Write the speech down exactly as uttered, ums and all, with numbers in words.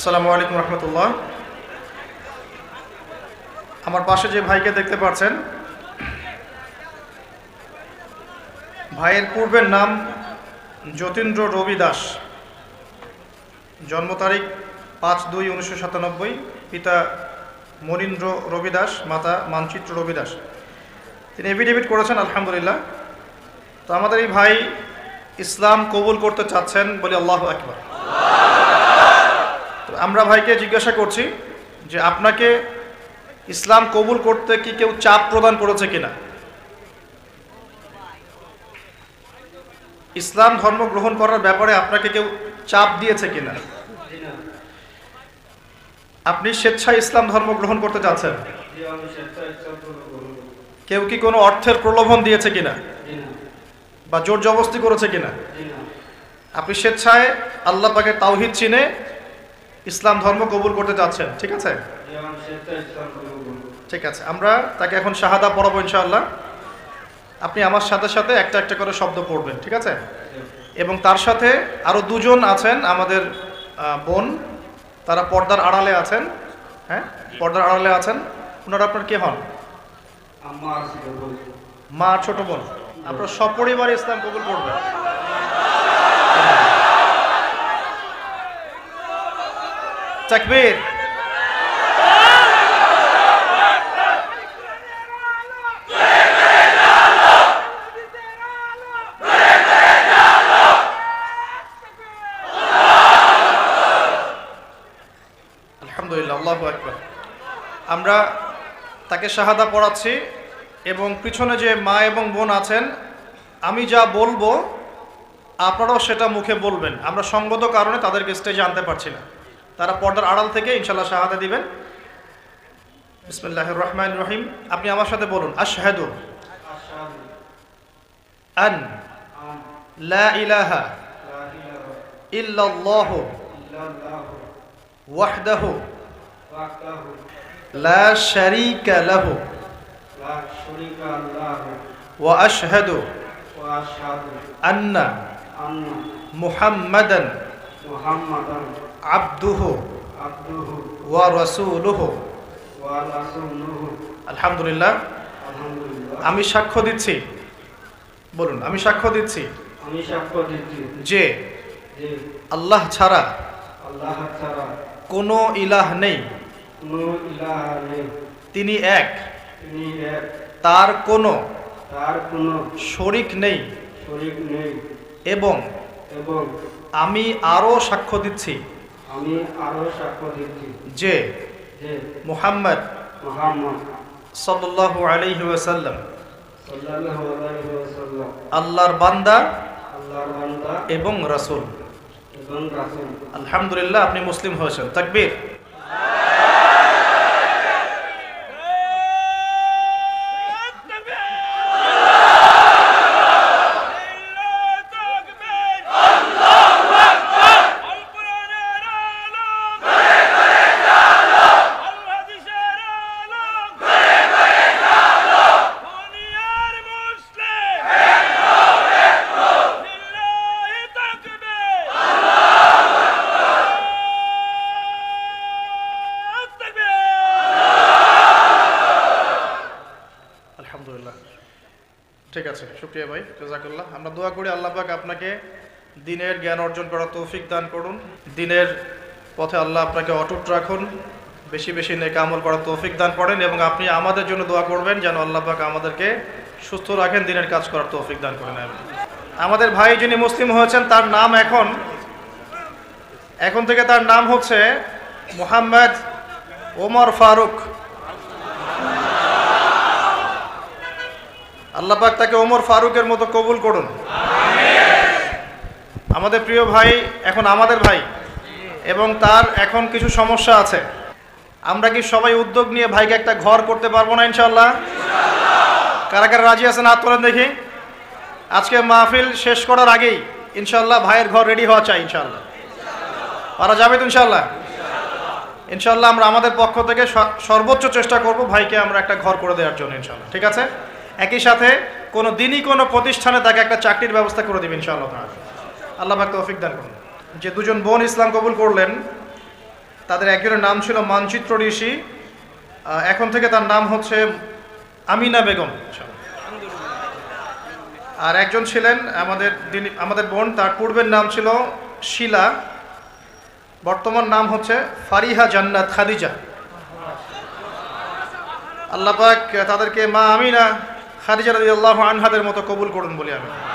আসসালামু আলাইকুম রহমতুল্লাহ। আমার পাশে যে ভাইকে দেখতে পাচ্ছেন, ভাইয়ের পূর্বের নাম যতীন্দ্র রবি দাস, জন্ম তারিখ পাঁচ দুই উনিশশো সাতানব্বই, পিতা মনীন্দ্র রবি দাস, মাতা মানচিত্র রবি দাস। তিনি এফিডেভিট করেছেন আলহামদুলিল্লাহ। তো আমাদের এই ভাই ইসলাম কবুল করতে চাচ্ছেন বলে আল্লাহু আকবার। তো আমরা ভাইকে জিজ্ঞাসা করছি যে আপনাকে ইসলাম কবুল করতে কি কেউ চাপ প্রদান করেছে কিনা, ইসলাম ধর্ম গ্রহণ করার ব্যাপারে আপনাকে কেউ চাপ দিয়েছে কিনা, আপনি স্বেচ্ছায় ইসলাম ধর্ম গ্রহণ করতে চাচ্ছেন, কেউ কি কোনো অর্থের প্রলোভন দিয়েছে কিনা বা জোর জবরদস্তি করেছে কিনা, আপনি স্বেচ্ছায় আল্লাহ পাকের তাওহীদ চিনে ইসলাম ধর্ম কবুল করতে চাচ্ছেন, ঠিক আছে? ঠিক আছে, আমরা তাকে এখন শাহাদা পড়াবো ইনশাআল্লাহ। আপনি আমার সাথে সাথে একটা একটা করে শব্দ পড়বেন, ঠিক আছে? এবং তার সাথে আরো দুজন আছেন আমাদের বোন, তারা পর্দার আড়ালে আছেন। হ্যাঁ, পর্দার আড়ালে আছেন। ওনারা আপনার কে হন? মা, ছোট বোন। আপনারা সপরিবারে ইসলাম কবুল করবেন। তাকবীর। আলহামদুলিল্লাহ, আল্লাহু আকবার। আমরা তাকে শাহাদা পড়াচ্ছি এবং পিছনে যে মা এবং বোন আছেন, আমি যা বলবো আপনারাও সেটা মুখে বলবেন। আমরা সঙ্গত কারণে তাদেরকে স্টেজে আনতে পারছি না, তারা পর্দার আড়াল থেকে ইনশাআল্লাহ শাহাদা দিবেন। বিসমিল্লাহির রহমানির রহিম। আপনি আমার সাথে বলুন, আশহাদু আন লা ইলাহা ইল্লাল্লাহু ওয়াহদাহু লা শারীকা লাহু ওয়া আশহাদু আন্না মুহাম্মাদান আবদুহু ওয়া রাসূলুহু। আলহামদুলিল্লাহ। আমি সাক্ষ্য দিচ্ছি, বলুন, আমি সাক্ষ্য দিচ্ছি আমি সাক্ষ্য দিচ্ছি যে আল্লাহ ছাড়া আল্লাহ ছাড়া কোনো ইলাহ নেই, কোনো ইলাহ নেই, তিনি এক, তিনি এক, তার কোনো তার কোনো শরীক নেই, শরীক নেই, এবং এবং আমি আরো সাক্ষ্য দিচ্ছি আমি আরো সাক্ষ্য দিচ্ছি যে যে মুহাম্মদ মুহাম্মদ সাল্লাল্লাহু আলাইহি ওয়াসাল্লাম সাল্লাল্লাহু আলাইহি ওয়াসাল্লাম আল্লাহর বান্দা আল্লাহর বান্দা এবং রাসূল। এবং রাসূল। আলহামদুলিল্লাহ, আপনি মুসলিম হয়েছেন। তাকবীর। ঠিক আছে, শুকরিয়া ভাই, জাযাকাল্লাহ। আমরা দোয়া করি আল্লাহ পাক আপনাকে দ্বীনের জ্ঞান অর্জন করার তৌফিক দান করুন, দ্বীনের পথে আল্লাহ আপনাকে অটুট রাখুন, বেশি বেশি নেক আমল করার তৌফিক দান করেন, এবং আপনি আমাদের জন্য দোয়া করবেন যেন আল্লাহ পাক আমাদেরকে সুস্থ রাখেন, দ্বীনের কাজ করার তৌফিক দান করেন। আমাদের ভাই যিনি মুসলিম হয়েছেন, তার নাম এখন এখন থেকে তার নাম হচ্ছে মুহাম্মদ ওমর ফারুক। আল্লাহ পাক তাকে ওমর ফারুকের মতো কবুল করুন। আমাদের প্রিয় ভাই এখন আমাদের ভাই, এবং তার এখন কিছু সমস্যা আছে। আমরা কি সবাই উদ্যোগ নিয়ে ভাইকে একটা ঘর করতে পারবো না ইনশাআল্লাহ? কারা কারা রাজি আছেন হাত তোলেন দেখি। আজকে মাহফিল শেষ করার আগেই ইনশাআল্লাহ ভাইয়ের ঘর রেডি হওয়া চাই। ইনশাআল্লাহ পারা যাবে তো? ইনশাআল্লাহ ইনশাআল্লাহ আমরা আমাদের পক্ষ থেকে সর্বোচ্চ চেষ্টা করব ভাইকে আমরা একটা ঘর করে দেওয়ার জন্য ইনশাআল্লাহ, ঠিক আছে? একই সাথে কোনো দিনই কোনো প্রতিষ্ঠানে তাকে একটা চাকরির ব্যবস্থা করে দেবেন ইনশাআল্লাহ। আল্লাহ পাক তৌফিক দান করুন। যে দুজন বোন ইসলাম কবুল করলেন, তাদের একজনের নাম ছিল মানচিত্র ঋষি, এখন থেকে তার নাম হচ্ছে আমিনা বেগম। আর একজন ছিলেন আমাদের আমাদের বোন, তার পূর্বের নাম ছিল শিলা, বর্তমান নাম হচ্ছে ফারিহা জান্নাত খাদিজা। আল্লাহ পাক তাদেরকে মা আমিনা খাদিজা রাদিয়াল্লাহু আনহাদের মতো কবুল করুন বলি আমি।